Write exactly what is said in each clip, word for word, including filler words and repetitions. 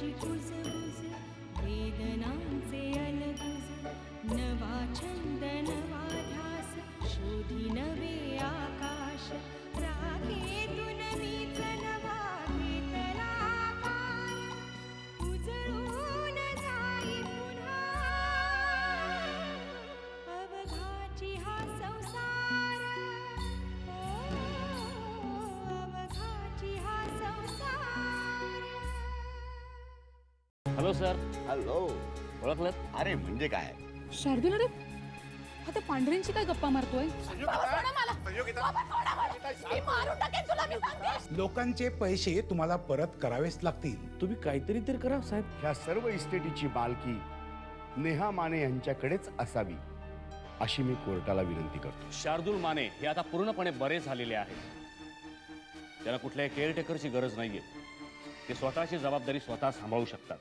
मनाची कुजबुज, वेदनांचे अलगुज, नवा छंद नवा ध्यास, शोधी नवे आकाश, राखेतून मीच नवा घेतला आकार, उजळून जाई पुन्हा अवघाची हा संसार, अवघाची हा संसार. Hello sir. हॅलो. ओळखलं? अरे म्हणजे काय? शार्दूल अरे आता पांढऱ्यांची काय गप्पा मारतोय? लोकांचे पैसे तुम्हाला परत करावेच लागतील. तुम्ही काहीतरी तर करा साहेब. ह्या सर्व इस्टेटीची मालकी नेहा माने यांच्याकडेच असावी अशी मी कोर्टाला विनंती करतो. शार्दूल माने हे आता पूर्णपणे बरे झालेले आहेत. त्यांना कुठल्याही केअरटेकरची गरज नाहीये. ते स्वतःची जबाबदारी स्वतः सांभाळू शकतात.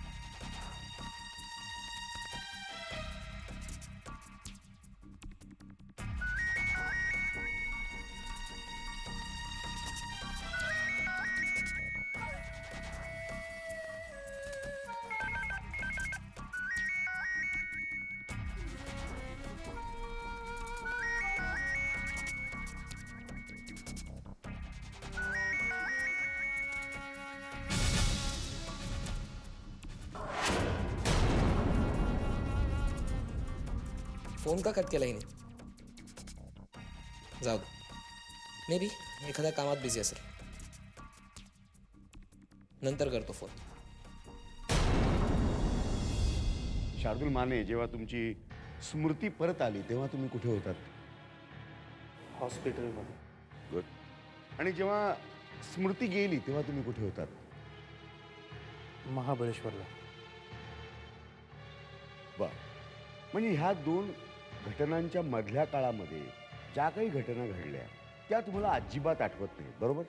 फोन का कट केला हिने? जाऊ दे, मे बी एखाद्या कामात बिझी असेल. नंतर करतो फोन. शार्दूल माने, जेव्हा तुमची स्मृती परत आली तेव्हा तुम्ही कुठे होतात? हॉस्पिटलमध्ये. गुड. आणि जेव्हा स्मृती गेली तेव्हा तुम्ही कुठे होतात? महाबळेश्वरला. वा. म्हणजे ह्या दोन घटनांच्या मधल्या काळामध्ये ज्या काही घटना घडल्या त्या तुम्हाला अजिबात आठवत नाही, बरोबर?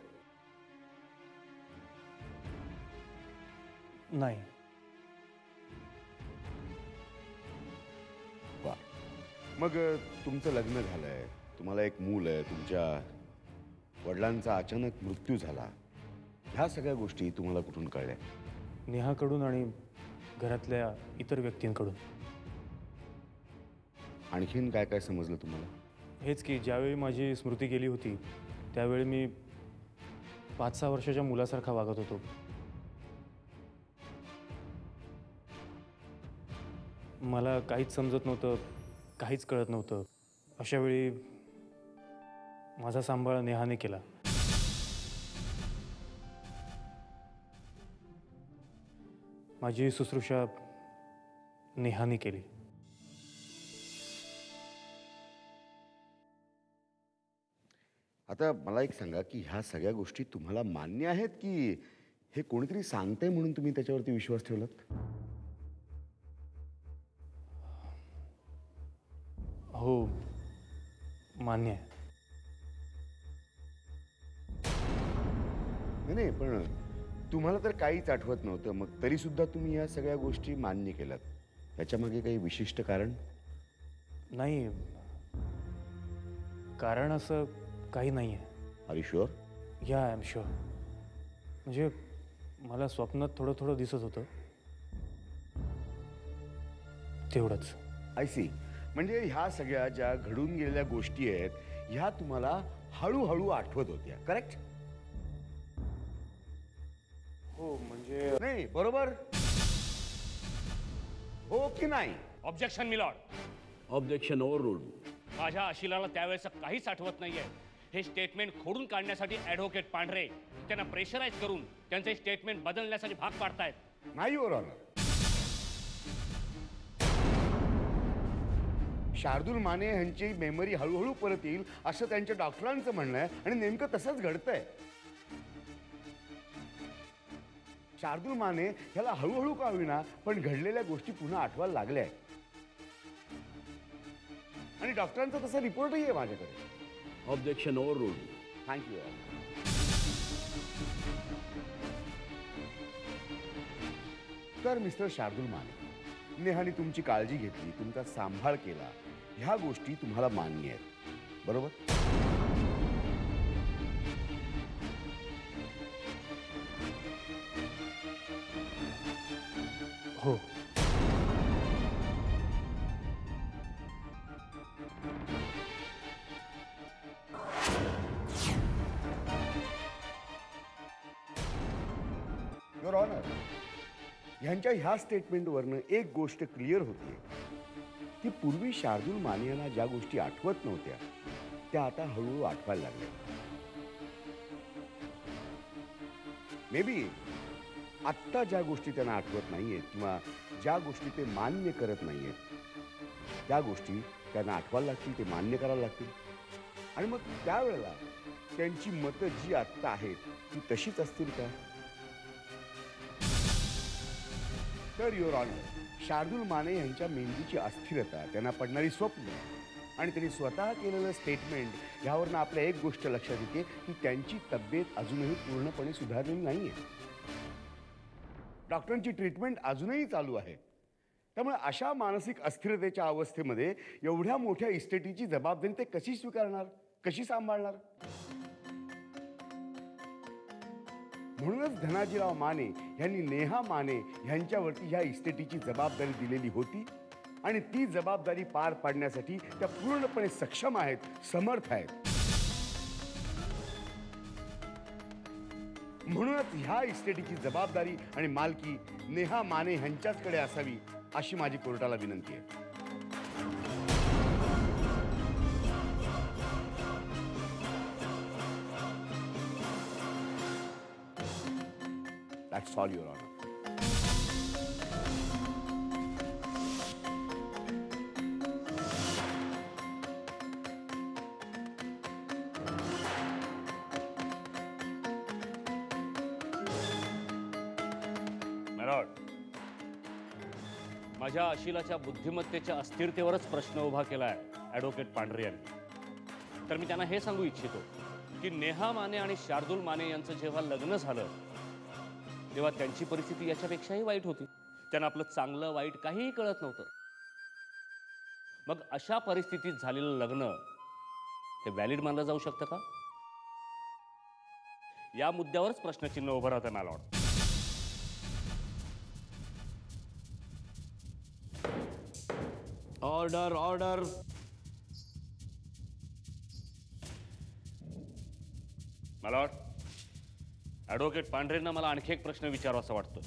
नाही. वा. मग तुमचं लग्न झालंय, तुम्हाला एक मूल आहे, तुमच्या वडिलांचा अचानक मृत्यू झाला, ह्या सगळ्या गोष्टी तुम्हाला कुठून कळल्या? नेहाकडून आणि घरातल्या इतर व्यक्तींकडून. आणखीन काय काय समजलं तुम्हाला? हेच की ज्यावेळी माझी स्मृती गेली होती त्यावेळी मी पाच सहा वर्षाच्या मुलासारखा वागत होतो. मला काहीच समजत नव्हतं, काहीच कळत नव्हतं. अशा वेळी माझा सांभाळ नेहाने केला. माझी शुश्रूषा नेहाने केली. आता मला एक सांगा की ह्या सगळ्या गोष्टी तुम्हाला मान्य आहेत की हे कोणीतरी सांगतंय म्हणून तुम्ही त्याच्यावरती विश्वास ठेवलात? हो, मान्य आहे. नाही, पण तुम्हाला तर काहीच आठवत नव्हतं, मग तरी सुद्धा तुम्ही या सगळ्या गोष्टी मान्य केल्यात. त्याच्यामागे काही विशिष्ट कारण? नाही, कारण असं काही नाही आहे. Are you sure? Yeah I am sure. म्हणजे मला स्वप्नात थोडं थोडं दिसत होतं, तेवढंच. I see. म्हणजे ह्या सगळ्या ज्या घडून गेलेल्या गोष्टी आहेत ह्या तुम्हाला हळूहळू आठवत होत्या, करेक्ट? हो, म्हणजे नाही, बरोबर? हो की नाही? Objection milord. Objection overruled. माझ्या अशिलाला त्यावेळेस काहीच आठवत नाहीये. हे स्टेटमेंट खोडून काढण्यासाठी ॲडव्होकेट पांढरे त्यांना प्रेशराईज करून त्यांचे स्टेटमेंट बदलण्यासाठी भाग पाडतायत. नाही युअर ऑनर. शार्दूल माने यांची मेमरी हळूहळू परत येईल असं त्यांच्या डॉक्टरांचं म्हणणं आहे आणि नेमकं तसंच घडतंय. शार्दूल माने ह्याला हळूहळू का होईना पण घडलेल्या गोष्टी पुन्हा आठवायला लागल्या आहेत आणि डॉक्टरांचा तसा रिपोर्टही आहे माझ्याकडे. Objection overruled. थँक्यू. तर मिस्टर शार्दूल माने, नेहाने तुमची काळजी घेतली, तुमचा सांभाळ केला, ह्या गोष्टी तुम्हाला मान्य आहेत, बरोबर? हो. युअर ऑनर, ह्यांच्या ह्या स्टेटमेंटवरनं एक गोष्ट क्लिअर होते की पूर्वी शार्दूल माने यांना ज्या गोष्टी आठवत नव्हत्या त्या आता हळूहळू आठवायला लागल्या. मे बी आत्ता ज्या गोष्टी त्यांना आठवत नाहीयेत किंवा ज्या गोष्टी ते मान्य करत नाहीयेत त्या गोष्टी त्यांना आठवायला लागतील, ते मान्य करायला लागतील. आणि मग त्यावेळेला त्यांची मतं जी आत्ता आहेत ती तशीच असतील का? तर युअर ऑनर, शार्दूल माने यांच्या मेंदूची अस्थिरता, त्यांना पडणारी स्वप्न आणि त्यांनी स्वतः केलेलं स्टेटमेंट यावरनं आपल्या एक गोष्ट लक्षात येते की त्यांची तब्येत अजूनही पूर्णपणे सुधारलेली नाहीये. डॉक्टरांची ट्रीटमेंट अजूनही चालू आहे. त्यामुळे अशा मानसिक अस्थिरतेच्या अवस्थेमध्ये एवढ्या मोठ्या इस्टेटीची जबाबदारी ते कशी स्वीकारणार, कशी सांभाळणार? म्हणूनच धनाजीराव माने यांनी नेहा माने यांच्यावरती ह्या इस्टेटीची जबाबदारी दिलेली होती आणि ती जबाबदारी पार पाडण्यासाठी त्या पूर्णपणे सक्षम आहेत, समर्थ आहेत. म्हणूनच ह्या इस्टेटीची जबाबदारी आणि मालकी नेहा माने यांच्याचकडे असावी अशी माझी कोर्टाला विनंती आहे. That's all, Your Honor. मॅलॉर्ड, माझ्या अशिलाच्या बुद्धिमत्तेच्या अस्थिरतेवरच प्रश्न उभा केलाय ॲडव्होकेट पांढरे यांनी. तर मी त्यांना हे सांगू इच्छितो की नेहा माने आणि शार्दूल माने यांचं जेव्हा लग्न झालं तेव्हा त्यांची परिस्थिती याच्यापेक्षाही वाईट होती. त्यांना आपलं चांगलं वाईट काहीही कळत नव्हतं. मग अशा परिस्थितीत झालेलं लग्न हे व्हॅलिड मानलं जाऊ शकतं का? या मुद्द्यावरच प्रश्नचिन्ह उभं राहतं milord. Order order milord, advocate पांढरेंना मला आणखी एक प्रश्न विचारावासा वाटतो.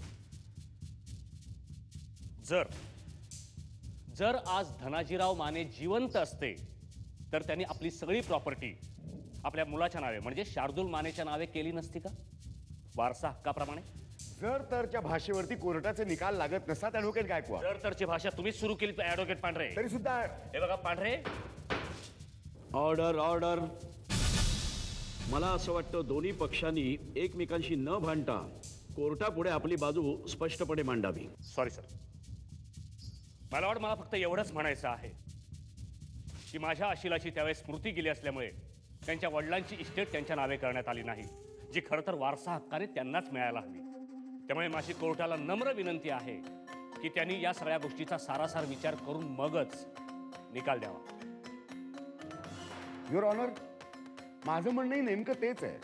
जर जर आज धनाजीराव माने जिवंत असते तर त्यांनी आपली सगळी प्रॉपर्टी आपल्या मुलाच्या नावे म्हणजे शार्दूल मानेच्या नावे केली नसती का, वारसा हक्काप्रमाणे? जर तरच्या भाषेवरती कोर्टाचे निकाल लागत नसतात ॲडव्होकेट गायकवाड. जर तरची भाषा तुम्हीच सुरू केली ॲडव्होकेट पांढरे. तरी सुद्धा हे बघा पांढरे, ऑर्डर ऑर्डर मला असं वाटतं दोन्ही पक्षांनी एकमेकांशी न भांडता कोर्टापुढे आपली बाजू स्पष्टपणे मांडावी. Sorry sir. मला वाटतं मला फक्त एवढंच म्हणायचं आहे की माझ्या अशिलाची त्यावेळेस स्मृती गेली असल्यामुळे त्यांच्या वडिलांची इस्टेट त्यांच्या नावे करण्यात आली नाही, जी खरं तर वारसा हक्काने त्यांनाच मिळायला हवी. त्यामुळे माझी कोर्टाला नम्र विनंती आहे की त्यांनी या सगळ्या गोष्टीचा सारासार विचार करून मगच निकाल द्यावा. युअर ऑनर, माझं म्हणणंही नेमकं तेच आहे.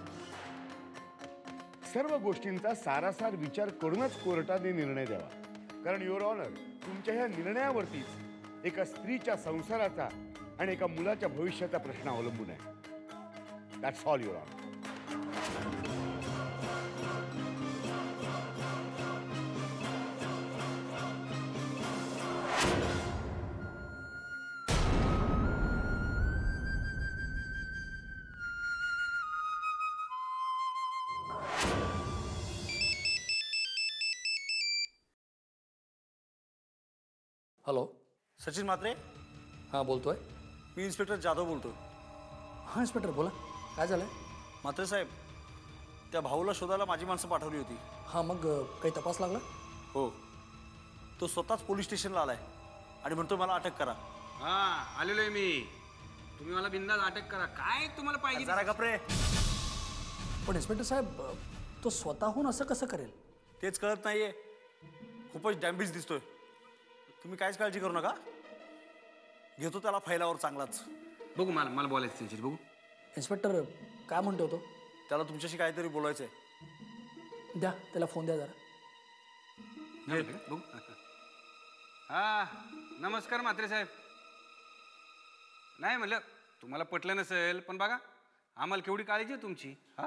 सर्व गोष्टींचा सारासार विचार करूनच कोर्टाने निर्णय द्यावा. कारण युअर ऑनर, तुमच्या ह्या निर्णयावरतीच एका स्त्रीच्या संसाराचा आणि एका मुलाच्या भविष्याचा प्रश्न अवलंबून आहे. That's all your honour. Hello, Sachin Mhatre. हां बोलतोय. मी इन्स्पेक्टर जाधव बोलतो. हां इन्स्पेक्टर बोला, काय झालं आहे? म्हात्रे साहेब, त्या भाऊला शोधायला माझी माणसं पाठवली होती. हां मग काही तपास लागला? हो, तो स्वतःच पोलीस स्टेशनला आलाय आणि म्हणतो मला अटक करा. हां आलेलो आहे मी. तुम्ही मला बिंदास अटक करा. काय तुम्हाला पाहिजे? जरा गप्रे. पण इन्स्पेक्टर साहेब, तो स्वतःहून असं कसं करेल? तेच कळत नाहीये. खूपच डॅम्बिज दिसतोय. तुम्ही काहीच काळजी करू नका, घेतो त्याला फैलावर चांगलाच. बघू, मला मला बोलायचं त्याच्याशी. बघू इन्स्पेक्टर काय म्हणतो तो? त्याला तुमच्याशी काहीतरी बोलायचं आहे. द्या त्याला फोन द्या जरा. बघू. हा नमस्कार म्हात्रे साहेब. नाही म्हणलं तुम्हाला पटलं नसेल पण बघा आम्हाला केवढी काळजी आहे तुमची. हा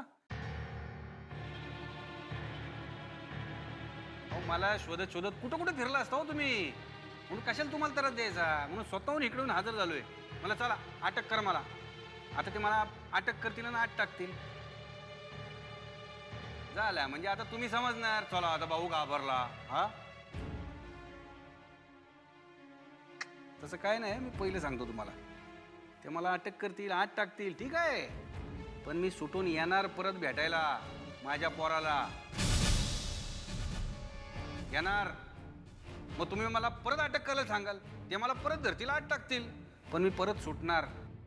अहो मला शोधत शोधत कुठं कुठं फिरला असता हो तुम्ही, म्हणून कशाला तुम्हाला त्रास द्यायचा, म्हणून स्वतःहून इकडून हजर झालोय. मला चला अटक कर मला. आता ते मला अटक करतील आणि आत टाकतील. झालं म्हणजे आता तुम्ही समजणार. चला आता भाऊ घाबरला. हा तसं काय नाही, मी पहिले सांगतो तुम्हाला. ते मला अटक करतील आत टाकतील ठीक आहे, पण मी सुटून येणार परत भेटायला माझ्या पोराला. येणार मग तुम्ही मला परत अटक करायला सांगाल, ते मला परत धरतील आत टाकतील, पण मी परत सुटणार,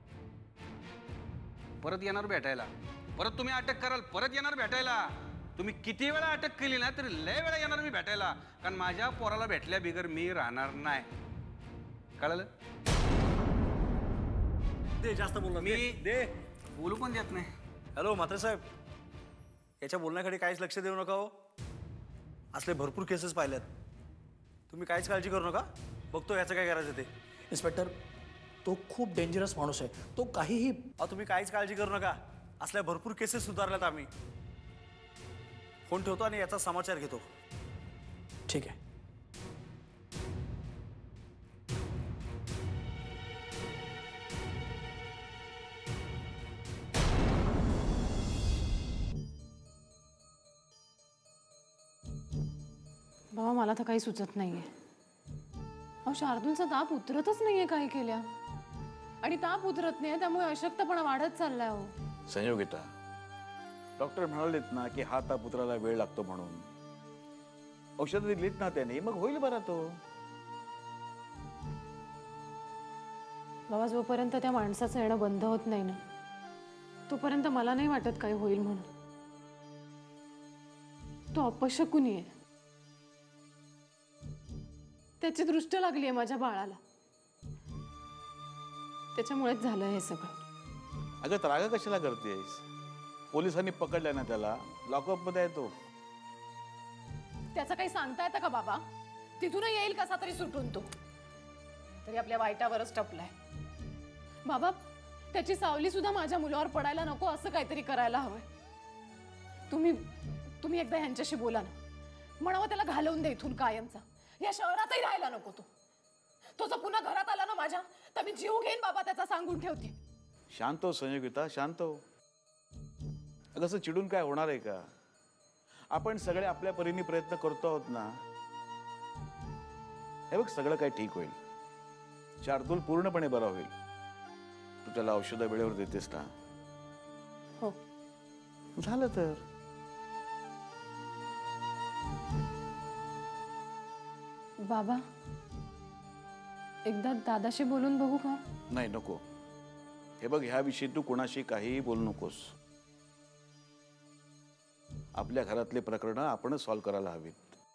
परत येणार भेटायला. परत तुम्ही अटक कराल, परत येणार भेटायला. तुम्ही किती वेळा अटक केली ना तरी लय वेळा येणार मी भेटायला, कारण माझ्या पोराला भेटल्या बिगर मी राहणार नाही. कळलं? दे जास्त बोलला मी दे. बोलू पण देत नाही. हॅलो म्हात्रे साहेब, याच्या बोलण्याकडे काहीच लक्ष देऊ नका हो. असले भरपूर केसेस पाहिल्यात. तुम्ही काहीच काळजी करू नका, बघतो याचं काय करायचं ते. इन्स्पेक्टर, तो खूप डेंजरस माणूस आहे. तो काहीही. अहो तुम्ही काहीच काळजी करू नका, असल्या भरपूर केसेस सुधारल्यात आम्ही. फोन ठेवतो आणि याचा समाचार घेतो. ठीक आहे. बाबा मला तर काही सुचत नाहीये. अहो शार्दूलचा ताप उतरतच नाहीये काही केल्या, आणि ताप उतरत नाही त्यामुळे अशक्तपणा वाढत चाललाय. हो संयोगिता, डॉक्टर म्हणालेत ना की हा ताप उतरायला वेळ लागतो म्हणून. औषधं दिलीत ना त्याने, मग होईल बरा तो. बाबा जोपर्यंत त्या माणसाचं येणं बंद होत नाही ना तोपर्यंत मला नाही वाटत काही होईल म्हणून. तो अपशकुनी आहे. त्याची दृष्ट लागली आहे माझ्या बाळाला, त्याच्यामुळेच झालं हे सगळं. अगं त्रागा कशाला करतेस? पोलिसांनी पकडलाय ना त्याला, लॉकअप मध्ये आहे तो. त्याचं काही सांगता येतं का बाबा? तिथूनही येईल कसा तरी सुटून तो, तरी आपल्या वाईटावरच टपलाय. बाबा त्याची सावली सुद्धा माझ्या मुलावर पडायला नको असं काहीतरी करायला हवंय. तुम्ही तुम्ही एकदा ह्यांच्याशी बोला ना, म्हणावं त्याला घालवून दे इथून कायमचा. या शहरातही राहायला नको तो. तो जर पुन्हा घरात आला ना माझ्या, तर मी जीव घेईन बाबा त्याचा, सांगून ठेवते. शांत हो संयोगिता, शांत हो. अगं असं चिडून काय होणार आहे का? आपण सगळे आपल्या परीने प्रयत्न करतो आहोत ना. हे बघ सगळं काय ठीक होईल. शार्दूल पूर्णपणे बरा होईल. तू त्याला औषधं वेळेवर देतेस ना? हो. झालं तर. बाबा एकदा दादाशी बोलून बघू का? नाही नको. हे बघ ह्याविषयी तू कोणाशी काहीही बोलू नकोस. आपल्या घरातले प्रकरण आपणच सॉल्व्ह करायला हवीत.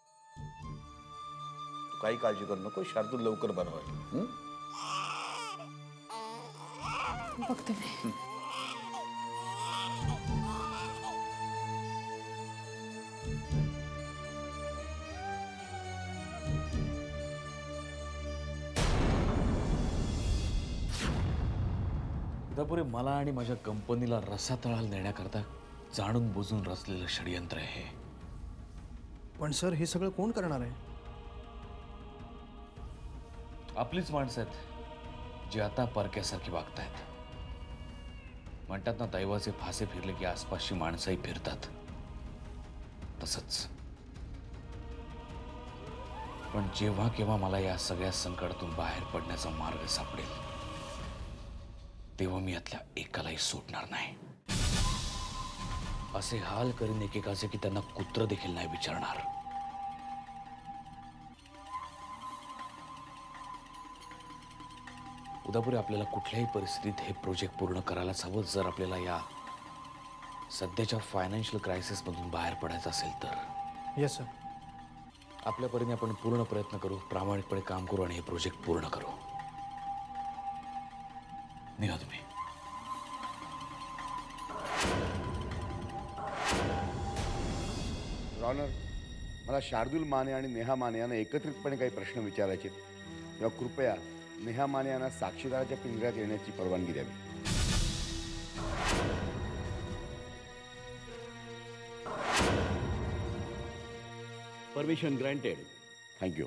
तू काही काळजी करू नको, शार्दूल लवकर बरा होईल. बघते मी. उदापुरे मला आणि माझ्या कंपनीला रसातळाला नेण्याकरता जाणून बुजून रचलेलं षडयंत्र आहे. पण सर हे सगळं कोण करणार आहे? आपलीच माणसं आहेत जी आता परक्यासारखी वागतायत. म्हणतात ना दैवाचे फासे फिरले की आसपासची माणसंही फिरतात, तसंच. पण जेव्हा केव्हा मला या सगळ्या संकटातून बाहेर पडण्याचा मार्ग सापडेल तेव्हा मी यातल्या एकालाही सोडणार नाही. असे हाल करीन एकेकाचे की त्यांना कुत्र देखील नाही विचारणार. उदापुरे आपल्याला कुठल्याही परिस्थितीत हे प्रोजेक्ट पूर्ण करायलाच हवं जर आपल्याला या सध्याच्या फायनान्शियल क्रायसिस मधून बाहेर पडायचं असेल तर. Yes sir. आपल्या परीने आपण पूर्ण प्रयत्न करू, प्रामाणिकपणे काम करू आणि हे प्रोजेक्ट पूर्ण करू. निघा तुम्ही. रॉनर, मला शार्दूल माने आणि नेहा माने यांना एकत्रितपणे काही प्रश्न विचारायचे तेव्हा कृपया नेहा माने यांना साक्षीदाराच्या पिंजऱ्यात येण्याची परवानगी द्यावी. Permission granted. Thank you.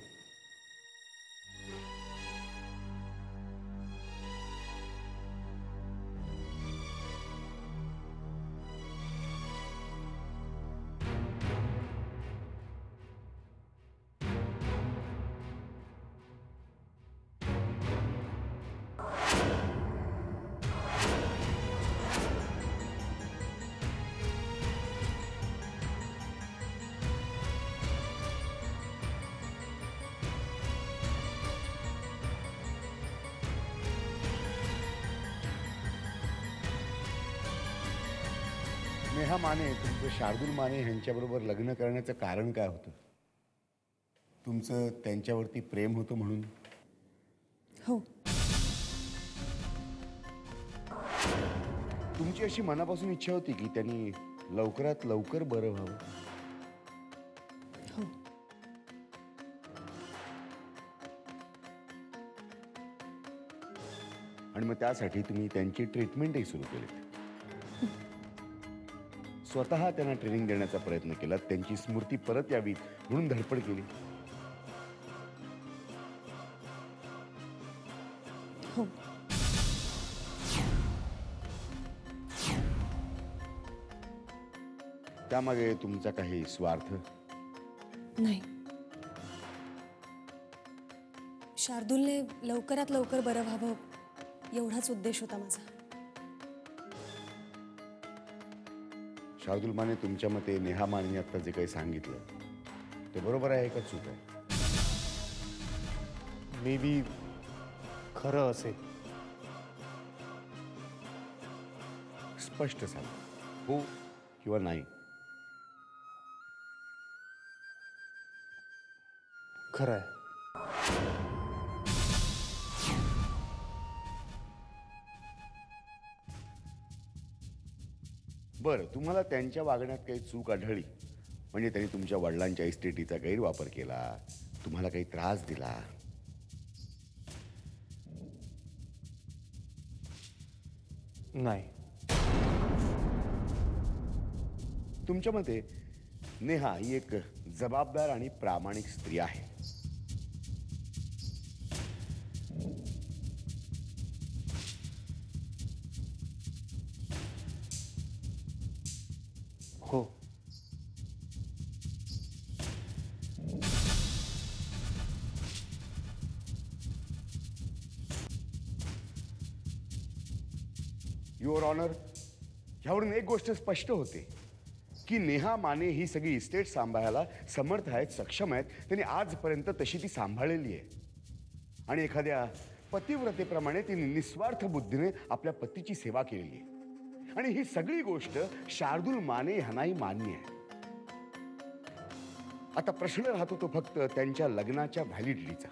Neha Mane तुमचं शार्दूल माने यांच्याबरोबर लग्न करण्याचं कारण काय होतं? तुमचं त्यांच्यावरती प्रेम होतं म्हणून? हो. तुमची अशी मनापासून इच्छा होती की त्यांनी लवकरात लवकर बरं व्हावं? हो. आणि मग त्यासाठी तुम्ही त्यांची ट्रीटमेंटही सुरू केली. स्वतः त्यांना ट्रेनिंग देण्याचा प्रयत्न केला, त्यांची स्मृती परत यावी म्हणून धडपड केली. हो. त्यामागे तुमचा काही स्वार्थ? नाही. शार्दूलने लवकरात लवकर बरं व्हावं एवढाच उद्देश होता माझा. शार्दूल माने, तुमच्या मते नेहा मानेने आता जे काही सांगितलं ते बरोबर आहे का चूक आहे? मे बी खरं असेल. स्पष्ट सांग, हो किंवा नाही. खरं आहे. बरं, तुम्हाला त्यांच्या वागण्यात काही चूक आढळली म्हणजे त्यांनी तुमच्या वडिलांच्या इस्टेटीचा गैरवापर केला, तुम्हाला काही त्रास दिला? नाही. तुमच्या मते नेहा ही एक जबाबदार आणि प्रामाणिक स्त्री आहे. हो. युअर ऑनर, ह्यावरून एक गोष्ट स्पष्ट होते की नेहा माने ही सगळी इस्टेट सांभाळायला समर्थ आहेत, सक्षम आहेत. त्यांनी आजपर्यंत तशी ती सांभाळलेली आहे आणि एखाद्या पतिव्रतेप्रमाणे तिने निस्वार्थ बुद्धीने आपल्या पतीची सेवा केलेली आहे. आणि ही सगळी गोष्ट शार्दूल माने ह्यांनाही मान्य आहे. आता प्रश्न राहतो तो फक्त त्यांच्या लग्नाच्या व्हॅलिडिटीचा.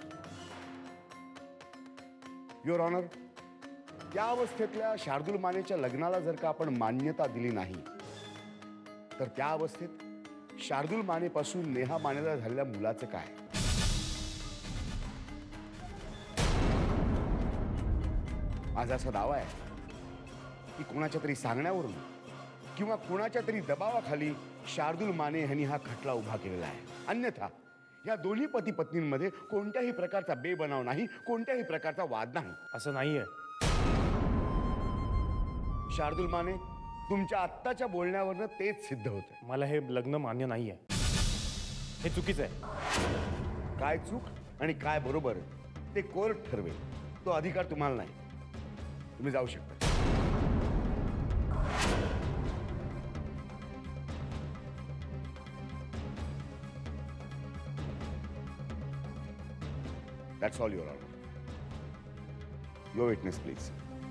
युअर ऑनर, त्या अवस्थेतल्या शार्दूल मानेच्या लग्नाला जर का आपण मान्यता दिली नाही तर त्या अवस्थेत शार्दूल मानेपासून नेहा मानेला झालेल्या मुलाचं काय? माझा असा दावा आहे की कोणाच्या तरी सांगण्यावरून किंवा कोणाच्या तरी दबावाखाली शार्दूल माने यांनी हा खटला उभा केलेला आहे. अन्यथा या दोन्ही पती पत्नींमध्ये कोणत्याही प्रकारचा बेबनाव नाही, कोणत्याही प्रकारचा वाद नाही. असं नाहीये. शार्दूल माने, तुमच्या आत्ताच्या बोलण्यावरनं तेच सिद्ध होतं. मला हे लग्न मान्य नाहीये. हे चुकीचं आहे. काय चूक आणि काय बरोबर ते कोर्ट ठरवेल. तो अधिकार तुम्हाला नाही. तुम्ही जाऊ शकता. That's all, Your Honor. Your witness, please.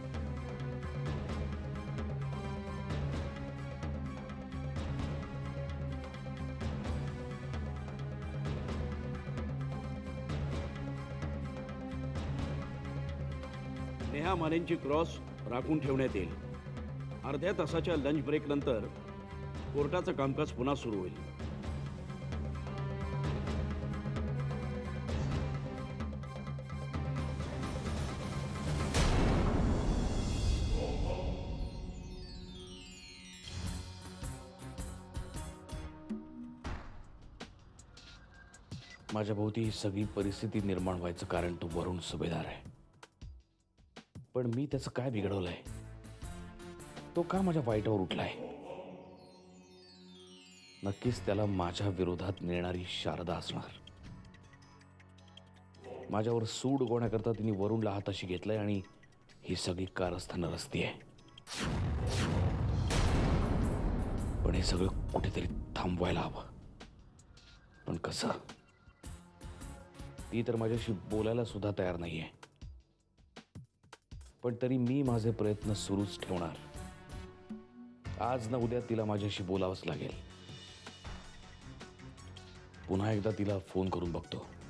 Neha मानेंची क्रॉस राखून ठेवण्यात येईल. अर्ध्या तासाच्या लंच ब्रेक नंतर कोर्टाचं कामकाज पुन्हा सुरू होईल. माझ्या भोवती ही सगळी परिस्थिती निर्माण व्हायचं कारण तो वरुण सुभेदार आहे. पण मी त्याचं काय बिघडवलंय? तो का माझ्या वाईटावर उठलाय? नक्कीच त्याला माझ्या विरोधात नेणारी शारदा असणार. माझ्यावर सूड उगवण्याकरता तिने वरुणला हाताशी घेतलंय आणि ही सगळी कारस्थानं रस्ती आहे. पण हे सगळं कुठेतरी थांबवायला हवं. पण कसं? ती तर माझ्याशी बोलायला सुद्धा तयार नाहीये. पण तरी मी माझे प्रयत्न सुरूच ठेवणार. आज ना उद्या तिला माझ्याशी बोलावंच लागेल. पुन्हा एकदा तिला फोन करून बघतो.